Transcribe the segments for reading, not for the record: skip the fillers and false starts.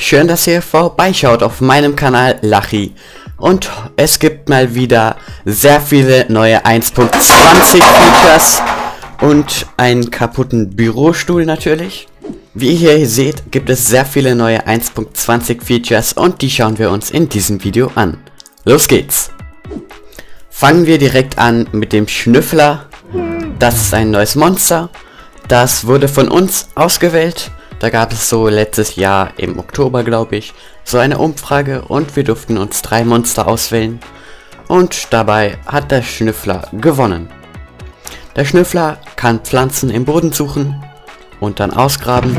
schön, dass ihr vorbeischaut auf meinem Kanal Lachi. Und es gibt mal wieder sehr viele neue 1.20 Features und einen kaputten Bürostuhl natürlich. Wie ihr hier seht, gibt es sehr viele neue 1.20 Features und die schauen wir uns in diesem Video an. Los geht's! Fangen wir direkt an mit dem Schnüffler. Das ist ein neues Monster. Das wurde von uns ausgewählt. Da gab es so letztes Jahr im Oktober, glaube ich, so eine Umfrage und wir durften uns 3 Monster auswählen. Und dabei hat der Schnüffler gewonnen. Der Schnüffler kann Pflanzen im Boden suchen und dann ausgraben.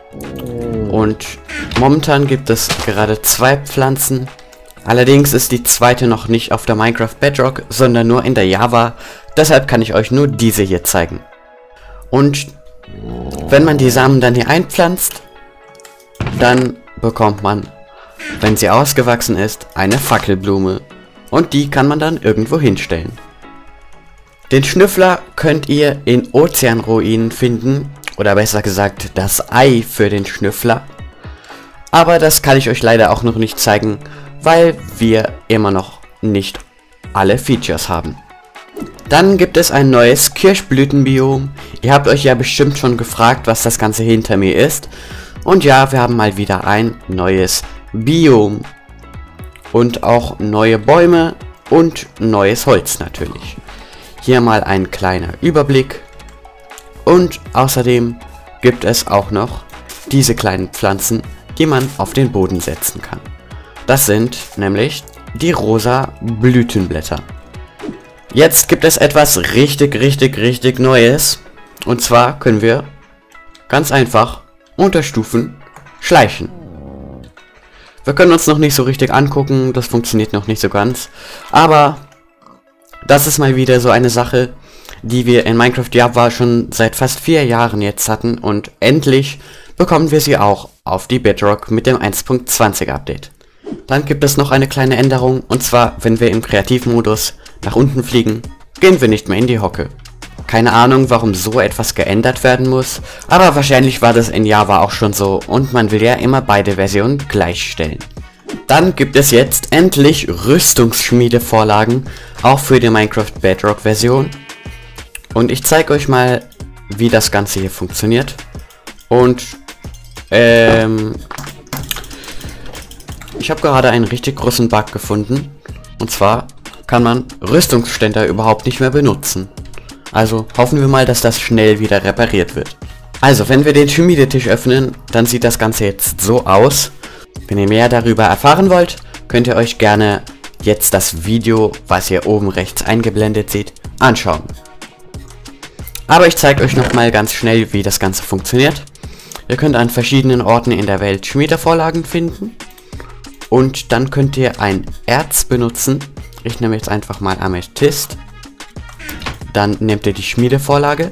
Und momentan gibt es gerade 2 Pflanzen. Allerdings ist die zweite noch nicht auf der Minecraft Bedrock, sondern nur in der Java. Deshalb kann ich euch nur diese hier zeigen. Und wenn man die Samen dann hier einpflanzt, dann bekommt man, wenn sie ausgewachsen ist, eine Fackelblume. Und die kann man dann irgendwo hinstellen. Den Schnüffler könnt ihr in Ozeanruinen finden, oder besser gesagt das Ei für den Schnüffler. Aber das kann ich euch leider auch noch nicht zeigen, weil wir immer noch nicht alle Features haben. Dann gibt es ein neues Kirschblütenbiom. Ihr habt euch ja bestimmt schon gefragt, was das Ganze hinter mir ist. Und ja, wir haben mal wieder ein neues Biom. Und auch neue Bäume und neues Holz natürlich. Hier mal ein kleiner Überblick. Und außerdem gibt es auch noch diese kleinen Pflanzen, die man auf den Boden setzen kann. Das sind nämlich die rosa Blütenblätter. Jetzt gibt es etwas richtig Neues. Und zwar können wir ganz einfach unter Stufen schleichen. Wir können uns noch nicht so richtig angucken, das funktioniert noch nicht so ganz. Aber das ist mal wieder so eine Sache, die wir in Minecraft Java schon seit fast 4 Jahren jetzt hatten. Und endlich bekommen wir sie auch auf die Bedrock mit dem 1.20 Update. Dann gibt es noch eine kleine Änderung, und zwar, wenn wir im Kreativmodus nach unten fliegen, gehen wir nicht mehr in die Hocke. Keine Ahnung, warum so etwas geändert werden muss, aber wahrscheinlich war das in Java auch schon so und man will ja immer beide Versionen gleichstellen. Dann gibt es jetzt endlich Rüstungsschmiedevorlagen, auch für die Minecraft Bedrock Version. Und ich zeige euch mal, wie das Ganze hier funktioniert. Und, ich habe gerade einen richtig großen Bug gefunden. Und zwar kann man Rüstungsständer überhaupt nicht mehr benutzen. Also hoffen wir mal, dass das schnell wieder repariert wird. Also, wenn wir den Schmiedetisch öffnen, dann sieht das Ganze jetzt so aus. Wenn ihr mehr darüber erfahren wollt, könnt ihr euch gerne jetzt das Video, was ihr oben rechts eingeblendet seht, anschauen. Aber ich zeige euch nochmal ganz schnell, wie das Ganze funktioniert. Ihr könnt an verschiedenen Orten in der Welt Schmiedevorlagen finden. Und dann könnt ihr ein Erz benutzen. Ich nehme jetzt einfach mal Amethyst. Dann nehmt ihr die Schmiedevorlage,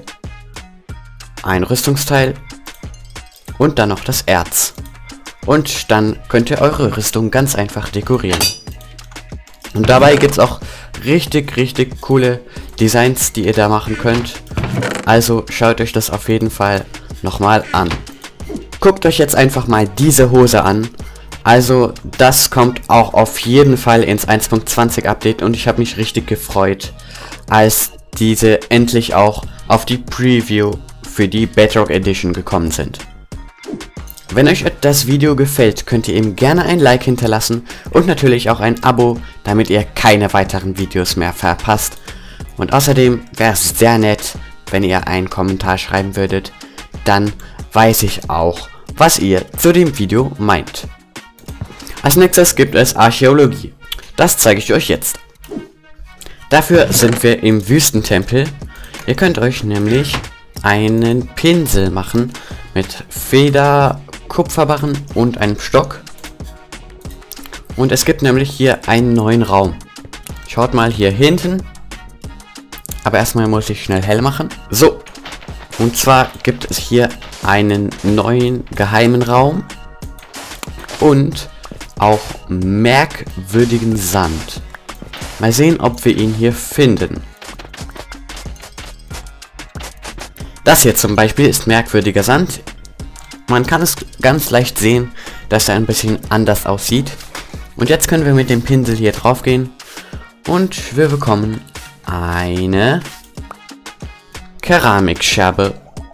ein Rüstungsteil und dann noch das Erz. Und dann könnt ihr eure Rüstung ganz einfach dekorieren. Und dabei gibt es auch richtig coole Designs, die ihr da machen könnt. Also schaut euch das auf jeden Fall nochmal an. Guckt euch jetzt einfach mal diese Hose an. Also das kommt auch auf jeden Fall ins 1.20 Update und ich habe mich richtig gefreut, als diese endlich auch auf die Preview für die Bedrock Edition gekommen sind. Wenn euch das Video gefällt, könnt ihr ihm gerne ein Like hinterlassen und natürlich auch ein Abo, damit ihr keine weiteren Videos mehr verpasst. Und außerdem wäre es sehr nett, wenn ihr einen Kommentar schreiben würdet, dann weiß ich auch, was ihr zu dem Video meint. Als nächstes gibt es Archäologie. Das zeige ich euch jetzt. Dafür sind wir im Wüstentempel. Ihr könnt euch nämlich einen Pinsel machen mit Feder, Kupferbarren und einem Stock. Und es gibt nämlich hier einen neuen Raum. Schaut mal hier hinten. Aber erstmal muss ich schnell hell machen. So. Und zwar gibt es hier einen neuen geheimen Raum. Und auch merkwürdigen Sand. Mal sehen, ob wir ihn hier finden. Das hier zum Beispiel ist merkwürdiger Sand. Man kann es ganz leicht sehen, dass er ein bisschen anders aussieht. Und jetzt können wir mit dem Pinsel hier drauf gehen und wir bekommen eine Keramikscherbe.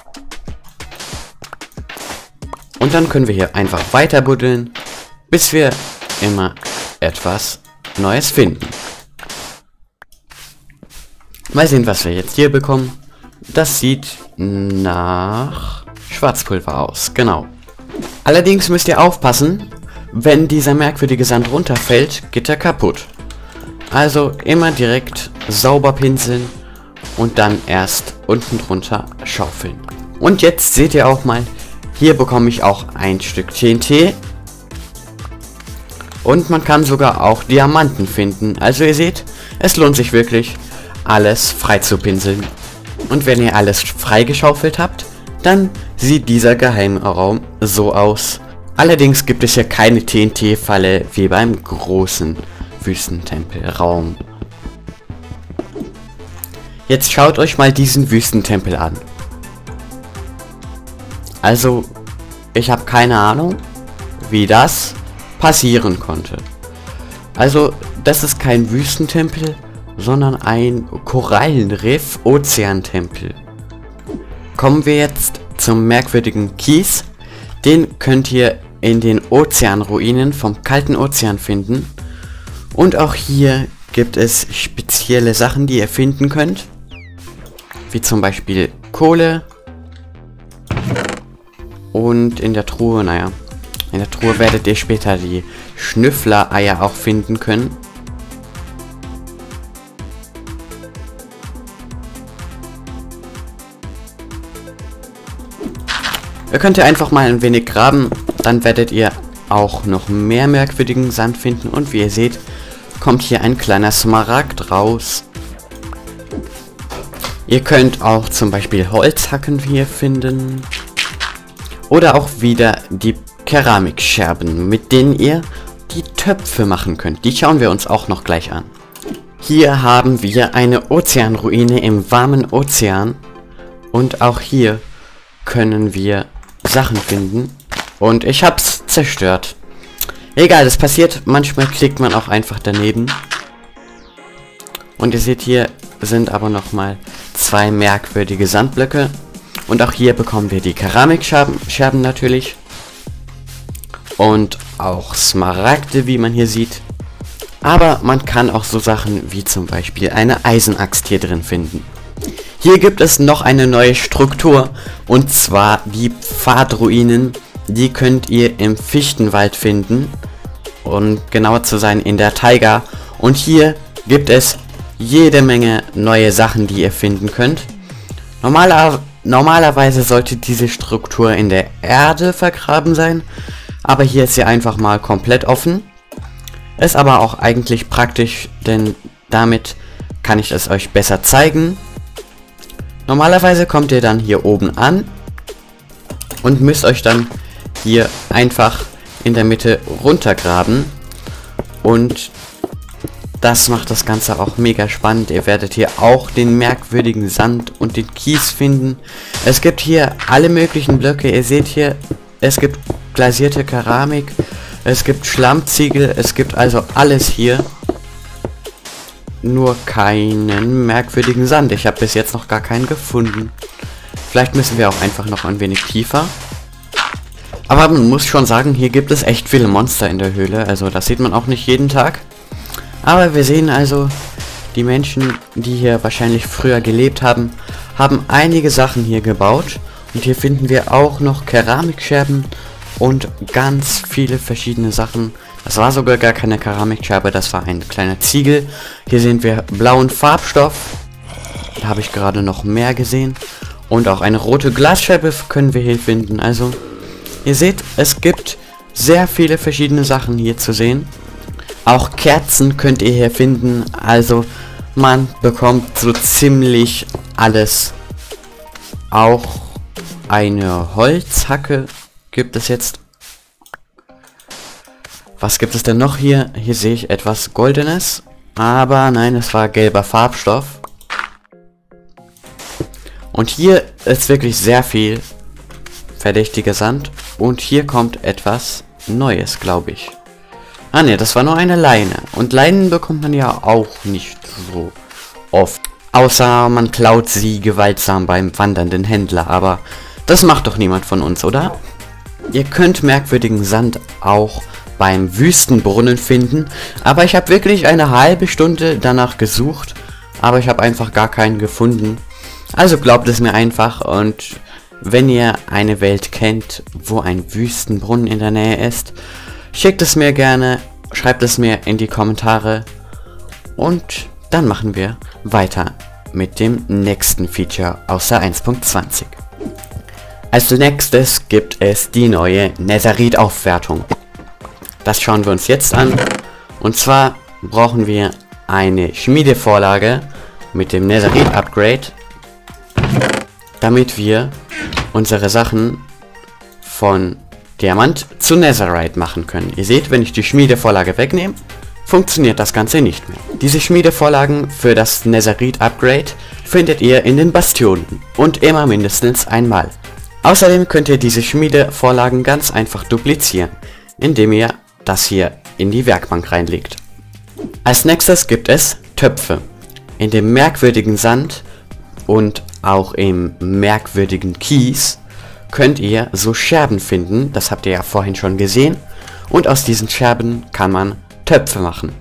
Und dann können wir hier einfach weiter buddeln, bis wir immer etwas Neues finden. Mal sehen, was wir jetzt hier bekommen. Das sieht nach Schwarzpulver aus, genau. Allerdings müsst ihr aufpassen, wenn dieser merkwürdige Sand runterfällt, geht er kaputt. Also immer direkt sauber pinseln und dann erst unten drunter schaufeln. Und jetzt seht ihr auch mal, hier bekomme ich auch ein Stück TNT. Und man kann sogar auch Diamanten finden. Also ihr seht, es lohnt sich wirklich, alles frei zu pinseln. Und wenn ihr alles freigeschaufelt habt, dann sieht dieser geheime Raum so aus. Allerdings gibt es hier keine TNT-Falle wie beim großen Wüstentempelraum. Jetzt schaut euch mal diesen Wüstentempel an. Also, ich habe keine Ahnung, wie das passieren konnte. Also, das ist kein Wüstentempel, sondern ein Korallenriff-Ozeantempel. Kommen wir jetzt zum merkwürdigen Kies. Den könnt ihr in den Ozeanruinen vom kalten Ozean finden. Und auch hier gibt es spezielle Sachen, die ihr finden könnt. Wie zum Beispiel Kohle. Und in der Truhe, naja, in der Truhe werdet ihr später die Schnüffler-Eier auch finden können. Ihr könnt ja einfach mal ein wenig graben, dann werdet ihr auch noch mehr merkwürdigen Sand finden. Und wie ihr seht, kommt hier ein kleiner Smaragd raus. Ihr könnt auch zum Beispiel Holzhacken hier finden. Oder auch wieder die Keramikscherben, mit denen ihr die Töpfe machen könnt. Die schauen wir uns auch noch gleich an. Hier haben wir eine Ozeanruine im warmen Ozean. Und auch hier können wir Sachen finden. Und ich hab's zerstört. Egal, das passiert. Manchmal klickt man auch einfach daneben. Und ihr seht, hier sind aber nochmal zwei merkwürdige Sandblöcke. Und auch hier bekommen wir die Keramikscherben natürlich. Und auch Smaragde, wie man hier sieht. Aber man kann auch so Sachen wie zum Beispiel eine Eisenaxt hier drin finden. Hier gibt es noch eine neue Struktur. Und zwar die Pfadruinen. Die könnt ihr im Fichtenwald finden. Und genauer zu sein in der Taiga. Und hier gibt es jede Menge neue Sachen, die ihr finden könnt. Normalerweise sollte diese Struktur in der Erde vergraben sein, aber hier ist sie einfach mal komplett offen. Ist aber auch eigentlich praktisch, denn damit kann ich es euch besser zeigen. Normalerweise kommt ihr dann hier oben an und müsst euch dann hier einfach in der Mitte runtergraben und das macht das Ganze auch mega spannend. Ihr werdet hier auch den merkwürdigen Sand und den Kies finden. Es gibt hier alle möglichen Blöcke. Ihr seht hier, es gibt glasierte Keramik. Es gibt Schlammziegel. Es gibt also alles hier. Nur keinen merkwürdigen Sand. Ich habe bis jetzt noch gar keinen gefunden. Vielleicht müssen wir auch einfach noch ein wenig tiefer. Aber man muss schon sagen, hier gibt es echt viele Monster in der Höhle. Also das sieht man auch nicht jeden Tag. Aber wir sehen also, die Menschen, die hier wahrscheinlich früher gelebt haben, haben einige Sachen hier gebaut. Und hier finden wir auch noch Keramikscherben und ganz viele verschiedene Sachen. Das war sogar gar keine Keramikscherbe, das war ein kleiner Ziegel. Hier sehen wir blauen Farbstoff. Da habe ich gerade noch mehr gesehen. Und auch eine rote Glasscherbe können wir hier finden. Also, ihr seht, es gibt sehr viele verschiedene Sachen hier zu sehen. Auch Kerzen könnt ihr hier finden, also man bekommt so ziemlich alles. Auch eine Holzhacke gibt es jetzt. Was gibt es denn noch hier? Hier sehe ich etwas Goldenes, aber nein, es war gelber Farbstoff. Und hier ist wirklich sehr viel verdächtiger Sand und hier kommt etwas Neues, glaube ich. Ah ne, das war nur eine Leine. Und Leinen bekommt man ja auch nicht so oft. Außer man klaut sie gewaltsam beim wandernden Händler. Aber das macht doch niemand von uns, oder? Ihr könnt merkwürdigen Sand auch beim Wüstenbrunnen finden. Aber ich habe wirklich eine halbe Stunde danach gesucht. Aber ich habe einfach gar keinen gefunden. Also glaubt es mir einfach. Und wenn ihr eine Welt kennt, wo ein Wüstenbrunnen in der Nähe ist, schickt es mir gerne, schreibt es mir in die Kommentare und dann machen wir weiter mit dem nächsten Feature aus der 1.20. Als nächstes gibt es die neue Netherite-Aufwertung. Das schauen wir uns jetzt an. Und zwar brauchen wir eine Schmiedevorlage mit dem Netherite-Upgrade, damit wir unsere Sachen von Diamant zu Netherite machen können. Ihr seht, wenn ich die Schmiedevorlage wegnehme, funktioniert das Ganze nicht mehr. Diese Schmiedevorlagen für das Netherite Upgrade findet ihr in den Bastionen und immer mindestens einmal. Außerdem könnt ihr diese Schmiedevorlagen ganz einfach duplizieren, indem ihr das hier in die Werkbank reinlegt. Als nächstes gibt es Töpfe. In dem merkwürdigen Sand und auch im merkwürdigen Kies könnt ihr so Scherben finden, das habt ihr ja vorhin schon gesehen, und aus diesen Scherben kann man Töpfe machen.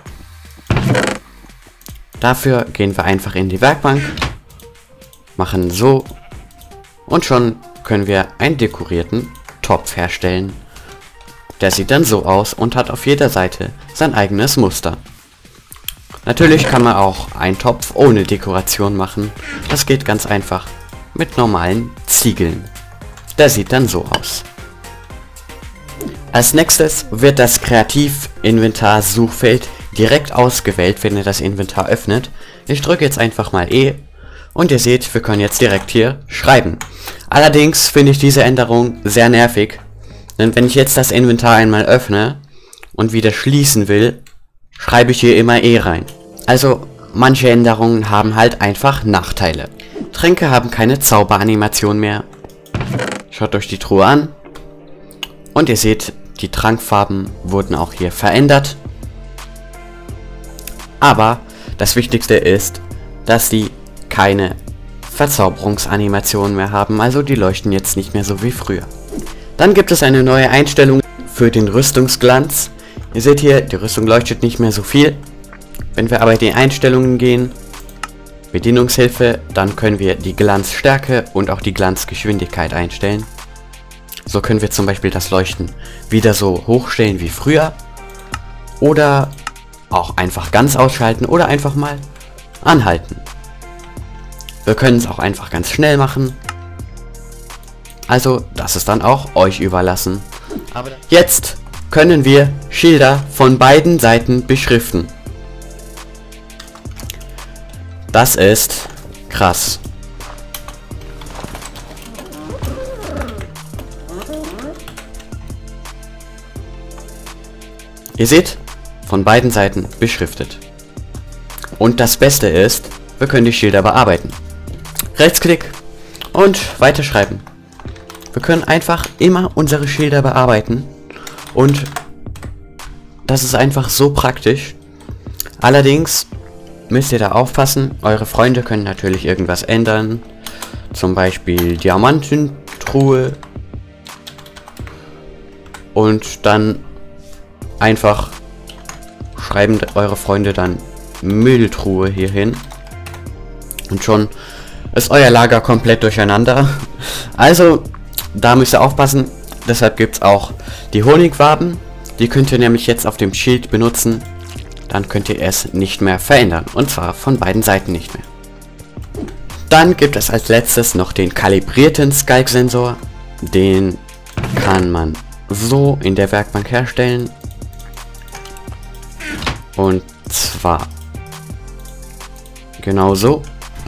Dafür gehen wir einfach in die Werkbank, machen so und schon können wir einen dekorierten Topf herstellen. Der sieht dann so aus und hat auf jeder Seite sein eigenes Muster. Natürlich kann man auch einen Topf ohne Dekoration machen, das geht ganz einfach mit normalen Ziegeln. Der sieht dann so aus. Als nächstes wird das Kreativ-Inventar-Suchfeld direkt ausgewählt, wenn ihr das Inventar öffnet. Ich drücke jetzt einfach mal E und ihr seht, wir können jetzt direkt hier schreiben. Allerdings finde ich diese Änderung sehr nervig, denn wenn ich jetzt das Inventar einmal öffne und wieder schließen will, schreibe ich hier immer E rein. Also manche Änderungen haben halt einfach Nachteile. Tränke haben keine Zauberanimation mehr. Schaut euch die Truhe an und ihr seht, die Trankfarben wurden auch hier verändert. Aber das Wichtigste ist, dass die keine Verzauberungsanimation mehr haben, also die leuchten jetzt nicht mehr so wie früher. Dann gibt es eine neue Einstellung für den Rüstungsglanz. Ihr seht hier, die Rüstung leuchtet nicht mehr so viel. Wenn wir aber in die Einstellungen gehen, Bedienungshilfe, dann können wir die Glanzstärke und auch die Glanzgeschwindigkeit einstellen. So können wir zum Beispiel das Leuchten wieder so hochstellen wie früher. Oder auch einfach ganz ausschalten oder einfach mal anhalten. Wir können es auch einfach ganz schnell machen. Also das ist dann auch euch überlassen. Aber jetzt können wir Schilder von beiden Seiten beschriften. Das ist krass. Ihr seht, von beiden Seiten beschriftet. Und das Beste ist, wir können die Schilder bearbeiten. Rechtsklick und weiterschreiben. Wir können einfach immer unsere Schilder bearbeiten und das ist einfach so praktisch. Allerdings müsst ihr da aufpassen, eure Freunde können natürlich irgendwas ändern. Zum Beispiel Diamantentruhe. Und dann einfach schreiben eure Freunde dann Mülltruhe hier hin. Und schon ist euer Lager komplett durcheinander. Also, da müsst ihr aufpassen. Deshalb gibt es auch die Honigwaben. Die könnt ihr nämlich jetzt auf dem Schild benutzen. Dann könnt ihr es nicht mehr verändern. Und zwar von beiden Seiten nicht mehr. Dann gibt es als letztes noch den kalibrierten Skalk-Sensor. Den kann man so in der Werkbank herstellen. Und zwar genau so.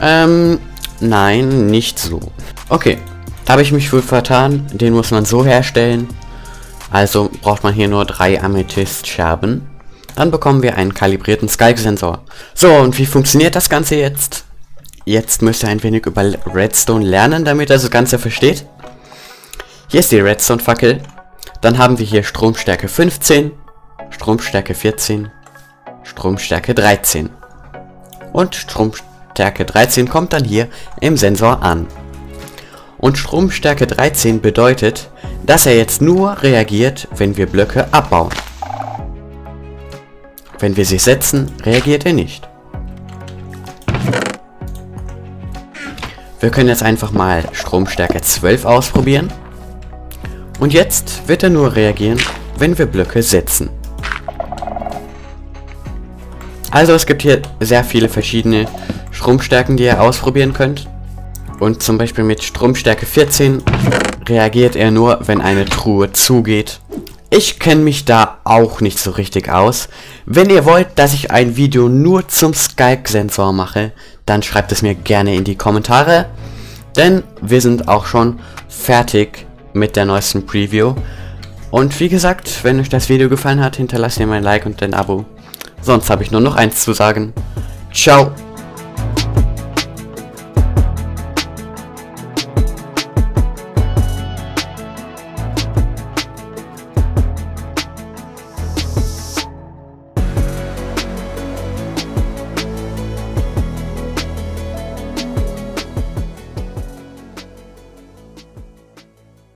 Nein, nicht so. Okay, da habe ich mich wohl vertan. Den muss man so herstellen. Also braucht man hier nur 3 Amethyst-Scherben. Dann bekommen wir einen kalibrierten Skalk-Sensor. So, und wie funktioniert das Ganze jetzt? Jetzt müsst ihr ein wenig über Redstone lernen, damit ihr das Ganze versteht. Hier ist die Redstone-Fackel. Dann haben wir hier Stromstärke 15, Stromstärke 14, Stromstärke 13. Und Stromstärke 13 kommt dann hier im Sensor an. Und Stromstärke 13 bedeutet, dass er jetzt nur reagiert, wenn wir Blöcke abbauen. Wenn wir sie setzen, reagiert er nicht. Wir können jetzt einfach mal Stromstärke 12 ausprobieren. Und jetzt wird er nur reagieren, wenn wir Blöcke setzen. Also es gibt hier sehr viele verschiedene Stromstärken, die ihr ausprobieren könnt. Und zum Beispiel mit Stromstärke 14 reagiert er nur, wenn eine Truhe zugeht. Ich kenne mich da auch nicht so richtig aus. Wenn ihr wollt, dass ich ein Video nur zum Skalk-Sensor mache, dann schreibt es mir gerne in die Kommentare. Denn wir sind auch schon fertig mit der neuesten Preview. Und wie gesagt, wenn euch das Video gefallen hat, hinterlasst mir ein Like und ein Abo. Sonst habe ich nur noch eins zu sagen. Ciao!